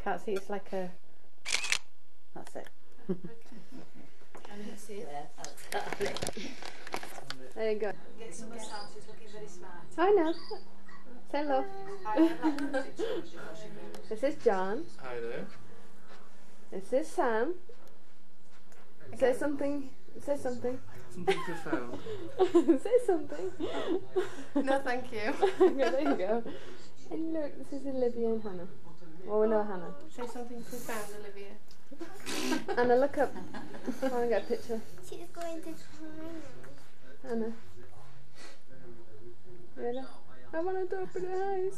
can't see. It's like a. That's it. Okay. I didn't see it. There you go. Get some massage. She's looking very smart. I know. Say hello. This is John. Hi there. This is Sam. Say something. Say something. Something profound. Say something. No, thank you. Okay, there you go. And look, this is Olivia and Hannah. Oh, we know Hannah. Say something profound, Olivia. Anna, look up. I want to get a picture. She's going to cry. Anna. Ready? I want to open her eyes.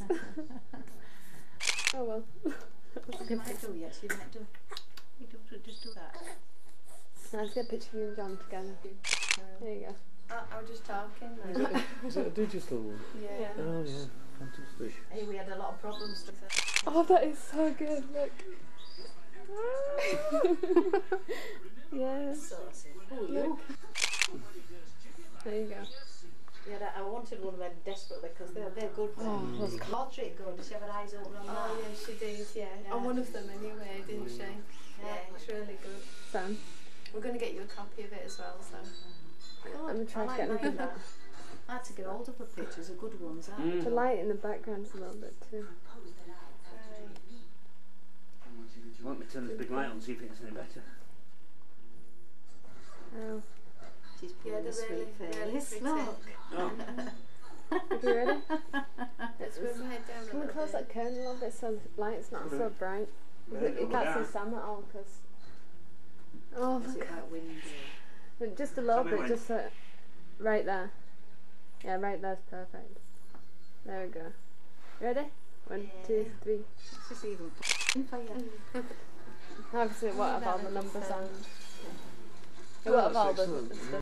Oh well. You might do, yes, you might do. You do, just do that. Let's get a picture of you and John together. There you go. I was just talking. Is it a digital one? Yeah. Oh yeah, fantastic. Hey, we had a lot of problems with it. Oh, that is so good. Look. Yes. Oh, you? There you go. Yeah, I wanted one of them desperately because they're good. Oh, Is portrait good? Does she have her eyes open on that? Oh yeah, she did. Yeah. On one of them anyway, didn't she? Yeah, it's really good. Sam. We're going to get you a copy of it as well. So. Good. I'm going to try to get mine. anything that. I had to get hold of the pictures, the good ones. The light in the background's a little bit too. Want me to turn this big light on, see if it's any better? Oh. She's Yeah, putting a they're sweet really face. pretty. Look. Oh. Are you ready? Let's move my head down a Can we little close bit. that curtain a little bit so the light's not so bright? You Go can't down. see Sam at all because. Oh Is my it god. that windy? But just a little Tell me bit, when. just so. Right there. Yeah, right there's perfect. There we go. Ready? 1, 2, 3. This is even for you. Obviously, what have all the numbers on? Oh, What have that's all the excellent. stuff